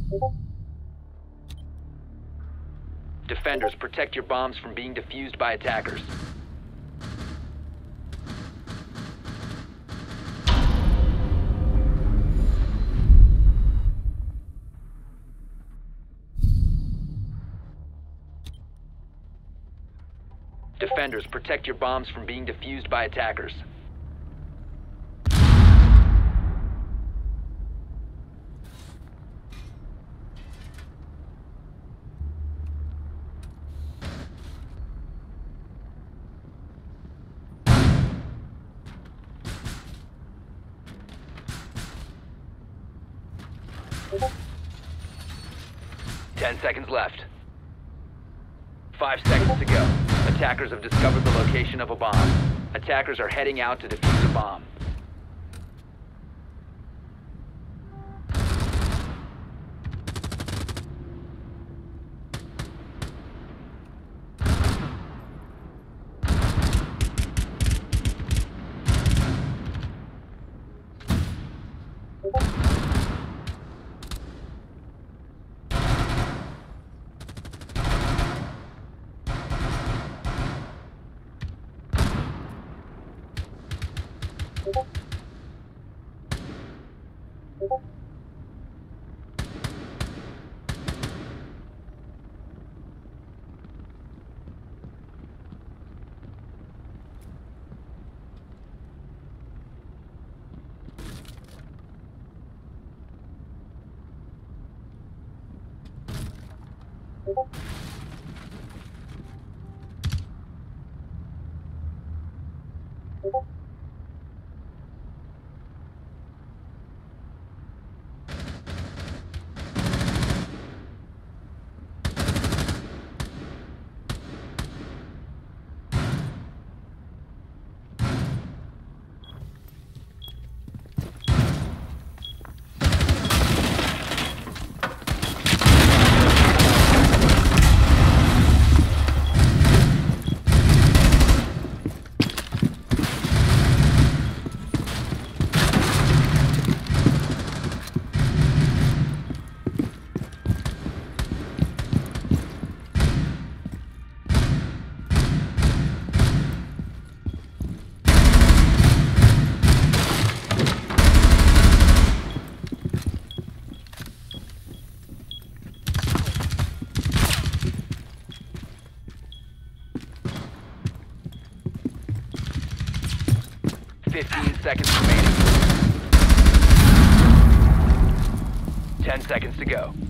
Defenders, protect your bombs from being defused by attackers. Defenders, protect your bombs from being defused by attackers. Ten seconds left. 5 seconds to go. Attackers have discovered the location of a bomb. Attackers are heading out to defuse a bomb. Seconds remaining. 10 seconds to go.